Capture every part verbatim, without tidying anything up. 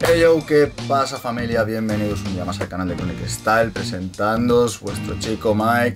Hey yo, ¿qué pasa familia? Bienvenidos un día más al canal de Chronic Style, presentándoos vuestro chico Mike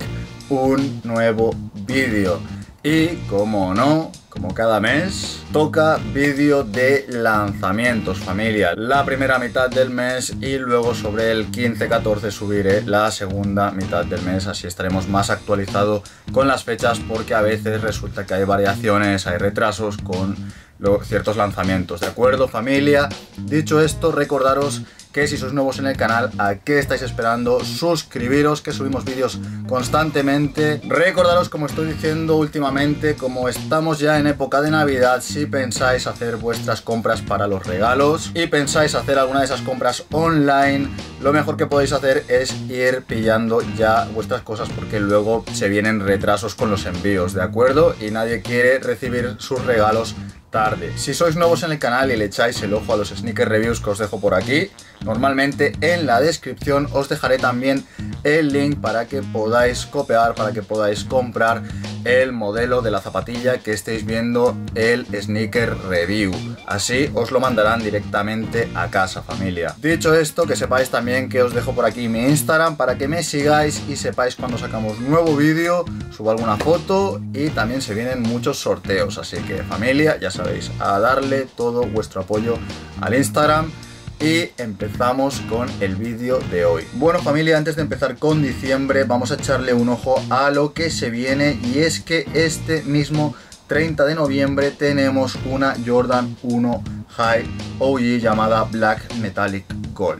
un nuevo vídeo. Y como no, como cada mes, toca vídeo de lanzamientos familia. La primera mitad del mes y luego sobre el quince catorce subiré la segunda mitad del mes. Así estaremos más actualizados con las fechas, porque a veces resulta que hay variaciones, hay retrasos con ciertos lanzamientos, ¿de acuerdo familia? Dicho esto, recordaros que si sois nuevos en el canal, ¿a qué estáis esperando? Suscribiros, que subimos vídeos constantemente. Recordaros, como estoy diciendo últimamente, como estamos ya en época de Navidad, si pensáis hacer vuestras compras para los regalos y pensáis hacer alguna de esas compras online, lo mejor que podéis hacer es ir pillando ya vuestras cosas, porque luego se vienen retrasos con los envíos, ¿de acuerdo? Y nadie quiere recibir sus regalos tarde. Si sois nuevos en el canal y le echáis el ojo a los sneaker reviews que os dejo por aquí, normalmente en la descripción os dejaré también el link para que podáis copiar, para que podáis comprar el modelo de la zapatilla que estéis viendo el sneaker review. Así os lo mandarán directamente a casa familia. Dicho esto, que sepáis también que os dejo por aquí mi Instagram para que me sigáis y sepáis cuando sacamos nuevo vídeo, subo alguna foto y también se vienen muchos sorteos. Así que familia, ya sabéis, a darle todo vuestro apoyo al Instagram. Y empezamos con el vídeo de hoy. Bueno familia, antes de empezar con diciembre, vamos a echarle un ojo a lo que se viene. Y es que este mismo treinta de noviembre tenemos una Jordan uno High O G llamada Black Metallic Gold.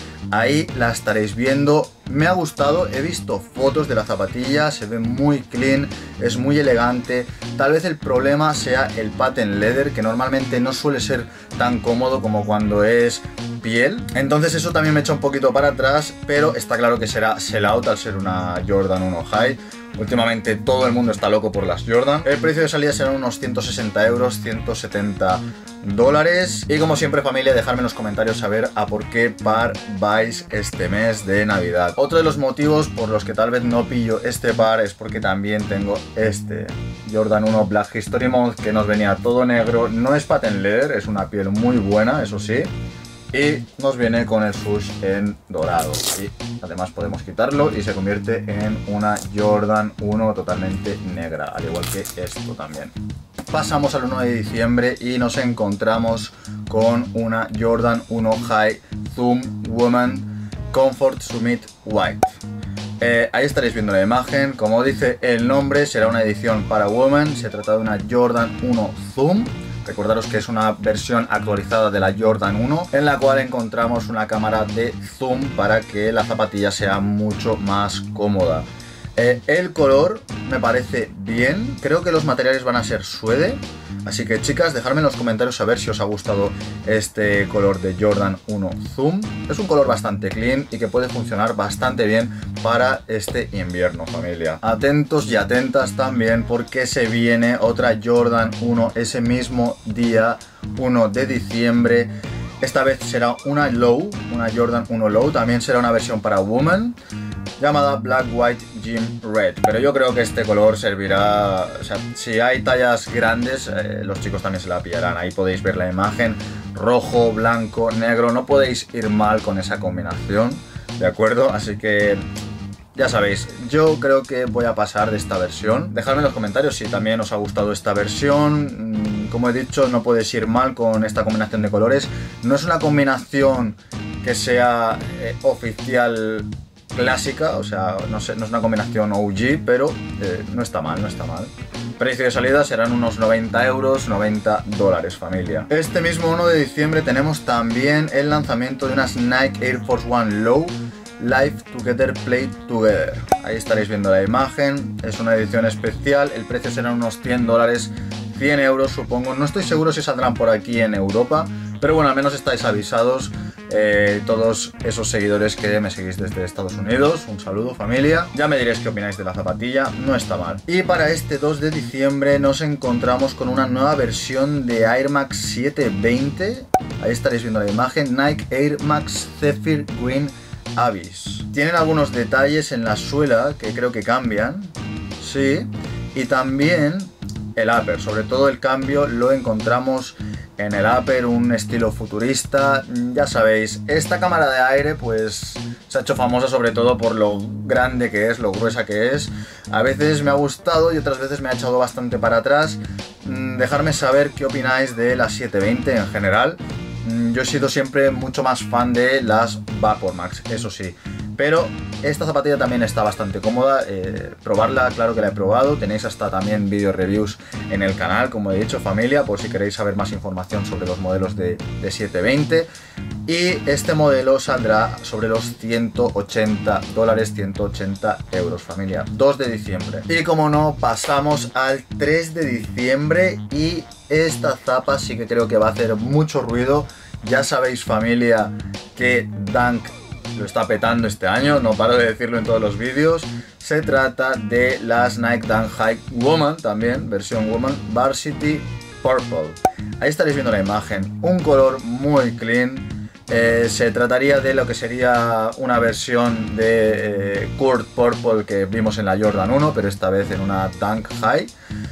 Ahí la estaréis viendo. Me ha gustado, he visto fotos de la zapatilla, se ve muy clean, es muy elegante. Tal vez el problema sea el patent leather, que normalmente no suele ser tan cómodo como cuando es piel. Entonces eso también me echa un poquito para atrás, pero está claro que será sell out al ser una Jordan uno High. Últimamente todo el mundo está loco por las Jordan. El precio de salida será unos ciento sesenta euros, ciento setenta dólares. Y como siempre familia, dejadme en los comentarios saber a por qué par vais este mes de Navidad. Otro de los motivos por los que tal vez no pillo este par es porque también tengo este Jordan uno Black History Mode, que nos venía todo negro. No es patent leather, es una piel muy buena, eso sí. Y nos viene con el swoosh en dorado. Y además podemos quitarlo y se convierte en una Jordan uno totalmente negra, al igual que esto también. Pasamos al uno de diciembre y nos encontramos con una Jordan uno High Zoom Woman Comfort Summit White. Eh, ahí estaréis viendo la imagen. Como dice el nombre, será una edición para Woman. Se trata de una Jordan uno Zoom. Recordaros que es una versión actualizada de la Jordan uno, en la cual encontramos una cámara de zoom para que la zapatilla sea mucho más cómoda. Eh, el color me parece bien, creo que los materiales van a ser suede. Así que chicas, dejadme en los comentarios a ver si os ha gustado este color de Jordan uno Zoom. Es un color bastante clean y que puede funcionar bastante bien para este invierno familia. Atentos y atentas también, porque se viene otra Jordan uno ese mismo día, uno de diciembre. Esta vez será una Low, una Jordan uno Low. También será una versión para Woman llamada Black White Gym Red, pero yo creo que este color servirá, o sea, si hay tallas grandes, eh, los chicos también se la pillarán. Ahí podéis ver la imagen, rojo, blanco, negro, no podéis ir mal con esa combinación, ¿de acuerdo? Así que ya sabéis, yo creo que voy a pasar de esta versión. Dejadme en los comentarios si también os ha gustado esta versión. Como he dicho, no podéis ir mal con esta combinación de colores. No es una combinación que sea eh, oficial clásica, o sea, no, sé, no es una combinación O G, pero eh, no está mal, no está mal. Precio de salida serán unos noventa euros, noventa dólares familia. Este mismo uno de diciembre tenemos también el lanzamiento de unas Nike Air Force One Low Live Together Play Together. Ahí estaréis viendo la imagen, es una edición especial, el precio será unos cien dólares, cien euros supongo. No estoy seguro si saldrán por aquí en Europa, pero bueno, al menos estáis avisados. Eh, todos esos seguidores que me seguís desde Estados Unidos, un saludo familia. Ya me diréis qué opináis de la zapatilla, no está mal. Y para este dos de diciembre nos encontramos con una nueva versión de Air Max setecientos veinte. Ahí estaréis viendo la imagen, Nike Air Max Zephyr Green Abyss. Tienen algunos detalles en la suela que creo que cambian, sí, y también el upper, sobre todo el cambio lo encontramos en el upper, un estilo futurista. Ya sabéis, esta cámara de aire pues se ha hecho famosa sobre todo por lo grande que es, lo gruesa que es. A veces me ha gustado y otras veces me ha echado bastante para atrás. Dejadme saber qué opináis de la siete veinte en general. Yo he sido siempre mucho más fan de las VaporMax, eso sí. Pero esta zapatilla también está bastante cómoda, eh, probarla, claro que la he probado, tenéis hasta también video reviews en el canal, como he dicho, familia, por si queréis saber más información sobre los modelos de, de siete veinte. Y este modelo saldrá sobre los ciento ochenta dólares, ciento ochenta euros, familia, dos de diciembre. Y como no, pasamos al tres de diciembre y esta zapa sí que creo que va a hacer mucho ruido. Ya sabéis, familia, que Dunk lo está petando este año, no paro de decirlo en todos los vídeos. Se trata de las Nike Dunk High Woman, también, versión Woman, Varsity Purple. Ahí estaréis viendo la imagen, un color muy clean. Eh, se trataría de lo que sería una versión de eh, Kurt Purple que vimos en la Jordan uno, pero esta vez en una Dunk High.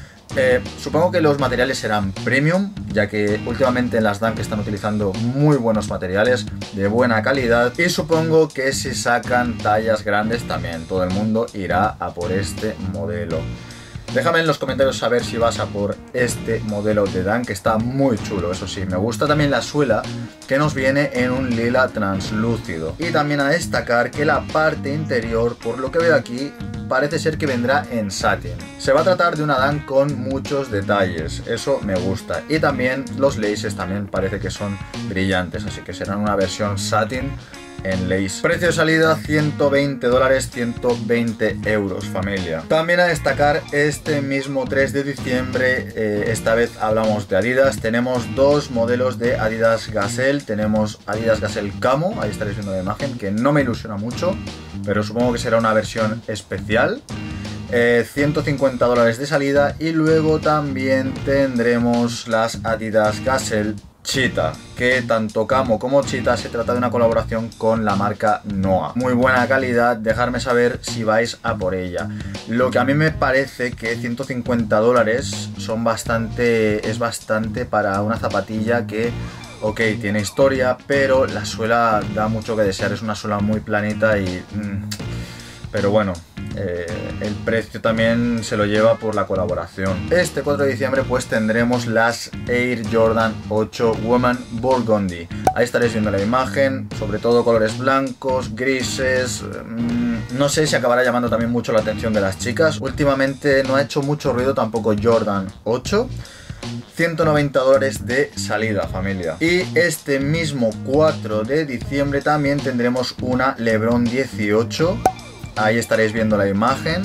Eh, supongo que los materiales serán premium, ya que últimamente en las Dunk están utilizando muy buenos materiales de buena calidad, y supongo que si sacan tallas grandes también todo el mundo irá a por este modelo. Déjame en los comentarios saber si vas a por este modelo de Dunk, que está muy chulo, eso sí. Me gusta también la suela, que nos viene en un lila translúcido. Y también a destacar que la parte interior, por lo que veo aquí, parece ser que vendrá en satin. Se va a tratar de una Dunk con muchos detalles, eso me gusta. Y también los laces también parece que son brillantes, así que serán una versión satin en lace. Precio de salida ciento veinte dólares, ciento veinte euros, familia. También a destacar este mismo tres de diciembre, eh, esta vez hablamos de Adidas. Tenemos dos modelos de Adidas Gazelle. Tenemos Adidas Gazelle Camo, ahí estaréis viendo la imagen, que no me ilusiona mucho, pero supongo que será una versión especial. Eh, ciento cincuenta dólares de salida. Y luego también tendremos las Adidas Gazelle Cheetah, que tanto Camo como Cheetah se trata de una colaboración con la marca Noah. Muy buena calidad, dejadme saber si vais a por ella. Lo que a mí me parece que ciento cincuenta dólares son bastante, es bastante para una zapatilla que, ok, tiene historia, pero la suela da mucho que desear, es una suela muy planita y... Mmm, pero bueno, eh, el precio también se lo lleva por la colaboración. Este cuatro de diciembre pues tendremos las Air Jordan ocho Woman Burgundy. Ahí estaréis viendo la imagen, sobre todo colores blancos, grises. Mmm, no sé si acabará llamando también mucho la atención de las chicas. Últimamente no ha hecho mucho ruido tampoco Jordan ocho. ciento noventa dólares de salida, familia. Y este mismo cuatro de diciembre también tendremos una LeBron dieciocho. Ahí estaréis viendo la imagen.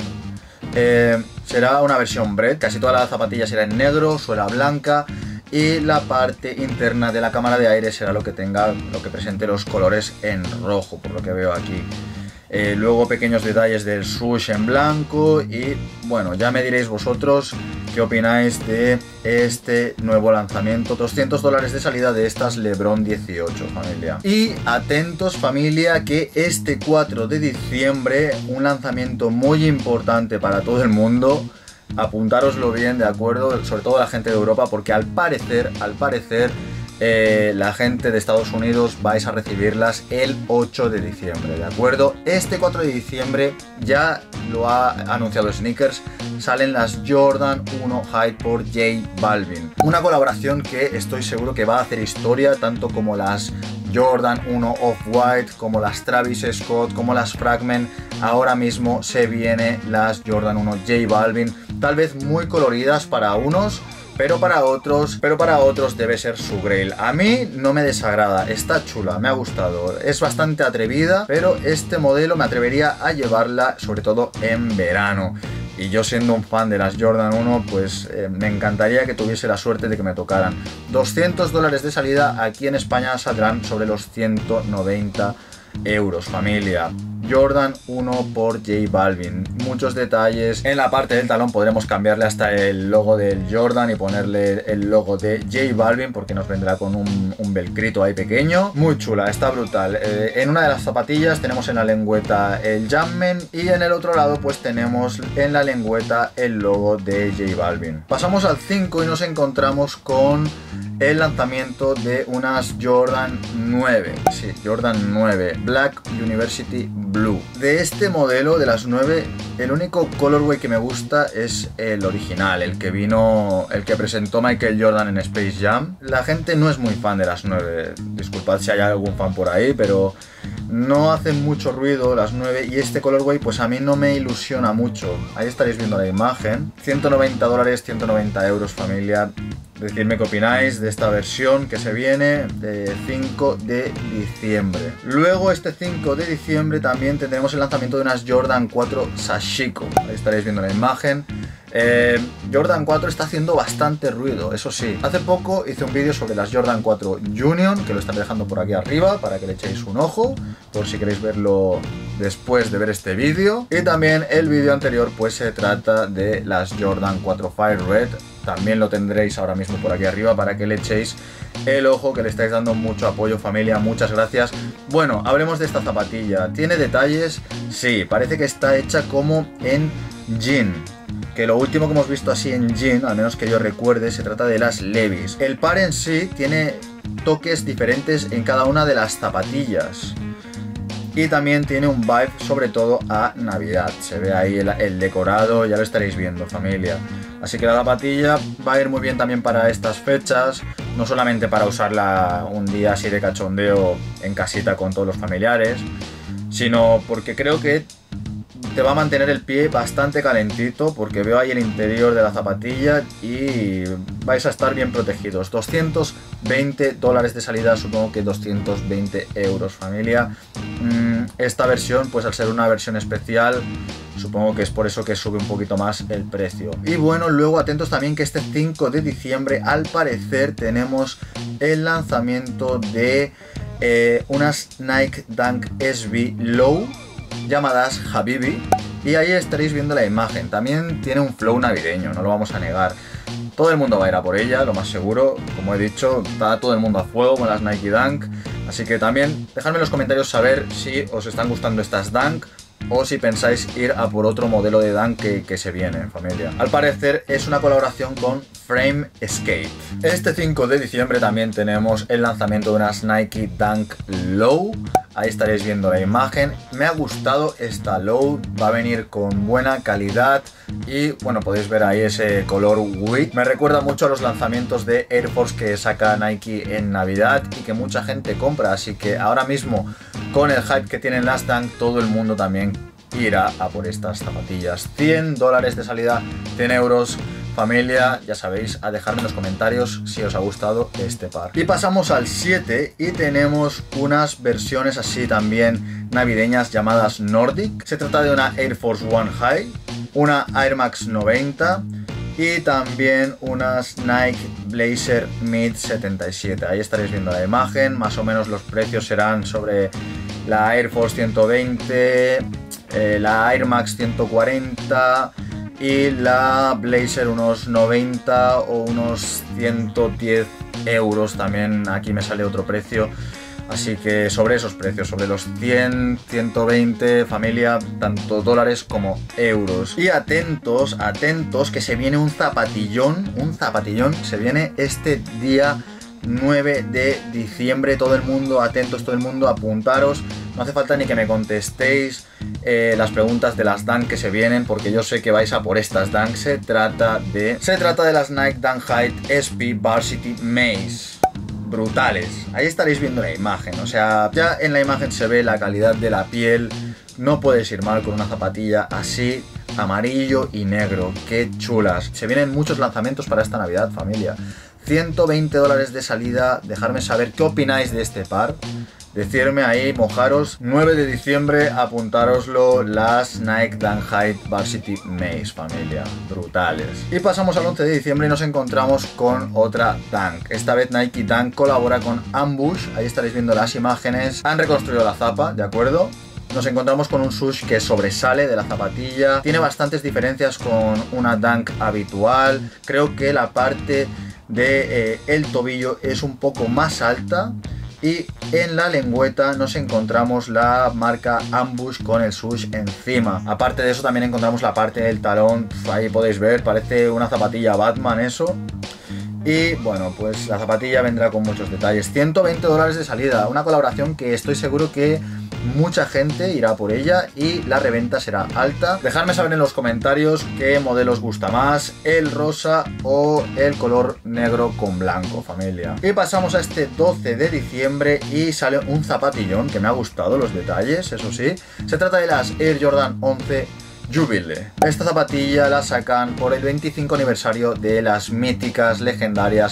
Eh, será una versión bread, casi toda la zapatilla será en negro, suela blanca, y la parte interna de la cámara de aire será lo que tenga, lo que presente los colores en rojo, por lo que veo aquí. Eh, luego pequeños detalles del swoosh en blanco y bueno, ya me diréis vosotros qué opináis de este nuevo lanzamiento. Doscientos dólares de salida de estas LeBron dieciocho, familia. Y atentos, familia, que este cuatro de diciembre, un lanzamiento muy importante para todo el mundo. Apuntároslo bien, de acuerdo, sobre todo la gente de Europa, porque al parecer, al parecer Eh, la gente de Estados Unidos vais a recibirlas el ocho de diciembre, ¿de acuerdo? Este cuatro de diciembre ya lo ha anunciado Sneakers, salen las Jordan uno High por J Balvin. Una colaboración que estoy seguro que va a hacer historia, tanto como las Jordan uno Off-White, como las Travis Scott, como las Fragment. Ahora mismo se viene las Jordan uno J Balvin, tal vez muy coloridas para unos, pero para otros, pero para otros debe ser su grail. A mí no me desagrada, está chula, me ha gustado, es bastante atrevida, pero este modelo me atrevería a llevarla sobre todo en verano. Y yo, siendo un fan de las Jordan uno, pues eh, me encantaría que tuviese la suerte de que me tocaran. doscientos dólares de salida, aquí en España saldrán sobre los ciento noventa euros, familia. Jordan uno por J Balvin, muchos detalles. En la parte del talón podremos cambiarle hasta el logo del Jordan y ponerle el logo de J Balvin, porque nos vendrá con un, un velcrito ahí pequeño. Muy chula, está brutal. Eh, en una de las zapatillas tenemos en la lengüeta el Jumpman y en el otro lado pues tenemos en la lengüeta el logo de J Balvin. Pasamos al cinco y nos encontramos con el lanzamiento de unas Jordan nueve. Sí, Jordan nueve Black University Blue. De este modelo, de las nueve, el único colorway que me gusta es el original, el que vino, el que presentó Michael Jordan en Space Jam. La gente no es muy fan de las nueve, disculpad si hay algún fan por ahí, pero no hacen mucho ruido las nueve, y este colorway pues a mí no me ilusiona mucho. Ahí estaréis viendo la imagen. ciento noventa dólares, ciento noventa euros, familia. Decidme qué opináis de esta versión que se viene de cinco de diciembre. Luego, este cinco de diciembre también tendremos el lanzamiento de unas Jordan cuatro Sashiko. Ahí estaréis viendo la imagen. Eh, Jordan cuatro está haciendo bastante ruido, eso sí. Hace poco hice un vídeo sobre las Jordan cuatro Union, que lo estaré dejando por aquí arriba para que le echéis un ojo, por si queréis verlo después de ver este vídeo. Y también el vídeo anterior pues se trata de las Jordan cuatro Fire Red. También lo tendréis ahora mismo por aquí arriba para que le echéis el ojo, que le estáis dando mucho apoyo, familia. Muchas gracias. Bueno, hablemos de esta zapatilla. ¿Tiene detalles? Sí, parece que está hecha como en jean, que lo último que hemos visto así en jean, al menos que yo recuerde, se trata de las Levi's. El par en sí tiene toques diferentes en cada una de las zapatillas. Y también tiene un vibe sobre todo a Navidad. Se ve ahí el, el decorado, ya lo estaréis viendo, familia. Así que la zapatilla va a ir muy bien también para estas fechas. No solamente para usarla un día así de cachondeo en casita con todos los familiares, sino porque creo que te va a mantener el pie bastante calentito, porque veo ahí el interior de la zapatilla y vais a estar bien protegidos. doscientos veinte dólares de salida, supongo que doscientos veinte euros, familia. Esta versión, pues al ser una versión especial, supongo que es por eso que sube un poquito más el precio. Y bueno, luego atentos también que este cinco de diciembre al parecer tenemos el lanzamiento de eh, unas Nike Dunk S B Low llamadas Habibi, y ahí estaréis viendo la imagen. También tiene un flow navideño, no lo vamos a negar. Todo el mundo va a ir a por ella, lo más seguro. Como he dicho, está todo el mundo a fuego con las Nike Dunk. Así que también dejadme en los comentarios saber si os están gustando estas Dunk o si pensáis ir a por otro modelo de Dunk que, que se viene, familia. Al parecer es una colaboración con Frame Skate. Este cinco de diciembre también tenemos el lanzamiento de unas Nike Dunk Low. Ahí estaréis viendo la imagen. Me ha gustado esta Low, va a venir con buena calidad y bueno, podéis ver ahí ese color wheat. Me recuerda mucho a los lanzamientos de Air Force que saca Nike en Navidad y que mucha gente compra, así que ahora mismo con el hype que tienen las Dunk, todo el mundo también irá a por estas zapatillas. cien dólares de salida, cien euros. Familia, ya sabéis, a dejarme en los comentarios si os ha gustado este par. Y pasamos al siete y tenemos unas versiones así también navideñas llamadas Nordic. Se trata de una Air Force One High, una Air Max noventa y también unas Nike Blazer Mid setenta y siete. Ahí estaréis viendo la imagen. Más o menos los precios serán sobre la Air Force ciento veinte, eh, la Air Max ciento cuarenta y la Blazer unos noventa o unos ciento diez euros. También aquí me sale otro precio, así que sobre esos precios, sobre los cien, ciento veinte, familia, tanto dólares como euros. Y atentos, atentos que se viene un zapatillón, un zapatillón, se viene este día nueve de diciembre. Todo el mundo, atentos, todo el mundo, apuntaros. No hace falta ni que me contestéis eh, las preguntas de las Dunk que se vienen, porque yo sé que vais a por estas Dunk. Se trata de se trata de las Nike Dunk High S P Varsity Maze. Brutales. Ahí estaréis viendo la imagen. O sea, ya en la imagen se ve la calidad de la piel. No puedes ir mal con una zapatilla así, amarillo y negro. Qué chulas. Se vienen muchos lanzamientos para esta Navidad, familia. ciento veinte dólares de salida. Dejadme saber qué opináis de este par. Decidme ahí, mojaros. nueve de diciembre, apuntároslo, las Nike Dunk High Varsity Maze, familia. Brutales. Y pasamos al once de diciembre y nos encontramos con otra Dunk. Esta vez Nike Dunk colabora con Ambush. Ahí estaréis viendo las imágenes. Han reconstruido la zapa, ¿de acuerdo? Nos encontramos con un swoosh que sobresale de la zapatilla. Tiene bastantes diferencias con una Dunk habitual. Creo que la parte de eh, el tobillo es un poco más alta. Y en la lengüeta nos encontramos la marca Ambush con el swoosh encima. Aparte de eso también encontramos la parte del talón. Ahí podéis ver, parece una zapatilla Batman eso. Y bueno, pues la zapatilla vendrá con muchos detalles. ciento veinte dólares de salida, una colaboración que estoy seguro que mucha gente irá por ella y la reventa será alta. Dejadme saber en los comentarios qué modelo os gusta más, el rosa o el color negro con blanco, familia. Y pasamos a este doce de diciembre y sale un zapatillón que me ha gustado los detalles, eso sí. Se trata de las Air Jordan once Jubilee. Esta zapatilla la sacan por el veinticinco aniversario de las míticas, legendarias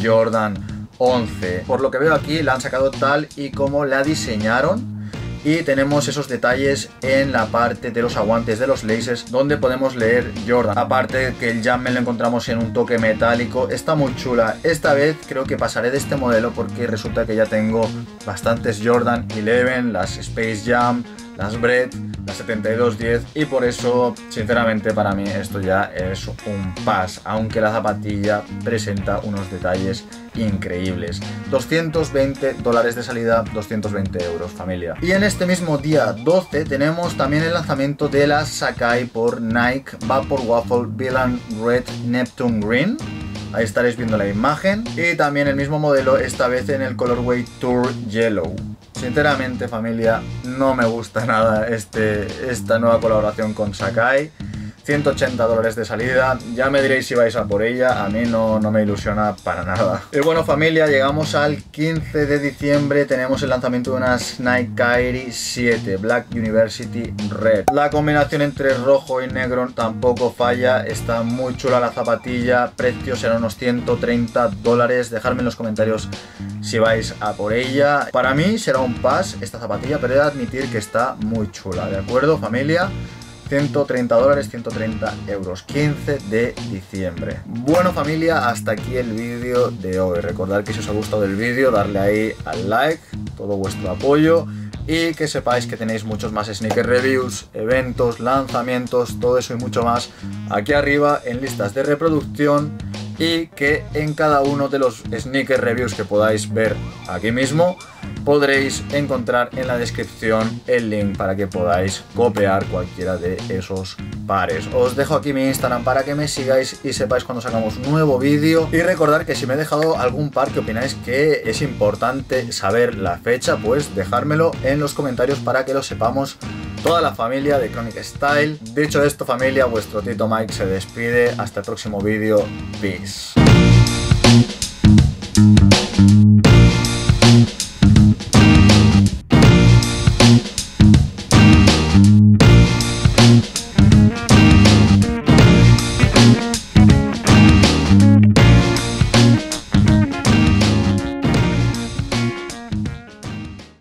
Jordan once. Por lo que veo aquí la han sacado tal y como la diseñaron. Y tenemos esos detalles en la parte de los aguantes de los laces donde podemos leer Jordan. Aparte que el Jammer lo encontramos en un toque metálico, está muy chula. Esta vez creo que pasaré de este modelo porque resulta que ya tengo bastantes Jordan once, las Space Jam, las Bread, las setenta y dos diez, y por eso sinceramente para mí esto ya es un pas, aunque la zapatilla presenta unos detalles increíbles. doscientos veinte dólares de salida, doscientos veinte euros, familia. Y en este mismo día doce tenemos también el lanzamiento de la Sacai por Nike Vapor Waffle Villain Red Neptune Green. Ahí estaréis viendo la imagen. Y también el mismo modelo, esta vez en el colorway Tour Yellow. Sinceramente, familia, no me gusta nada este, esta nueva colaboración con Sacai. ciento ochenta dólares de salida, ya me diréis si vais a por ella, a mí no, no me ilusiona para nada. Y bueno, familia, llegamos al quince de diciembre, tenemos el lanzamiento de unas Nike Kyrie siete Black University Red. La combinación entre rojo y negro tampoco falla, está muy chula la zapatilla, precio será unos ciento treinta dólares, dejadme en los comentarios si vais a por ella. Para mí será un pas esta zapatilla, pero he de admitir que está muy chula, ¿de acuerdo, familia? ciento treinta dólares, ciento treinta euros, quince de diciembre. Bueno, familia, hasta aquí el vídeo de hoy. Recordad que si os ha gustado el vídeo, darle ahí al like, todo vuestro apoyo, y que sepáis que tenéis muchos más sneaker reviews, eventos, lanzamientos, todo eso y mucho más aquí arriba en listas de reproducción, y que en cada uno de los sneaker reviews que podáis ver aquí mismo podréis encontrar en la descripción el link para que podáis copiar cualquiera de esos pares. Os dejo aquí mi Instagram para que me sigáis y sepáis cuando sacamos un nuevo vídeo, y recordar que si me he dejado algún par que opináis que es importante saber la fecha, pues dejármelo en los comentarios para que lo sepamos toda la familia de Chronic Style. Dicho esto, familia, vuestro Tito Mike se despide, hasta el próximo vídeo, peace.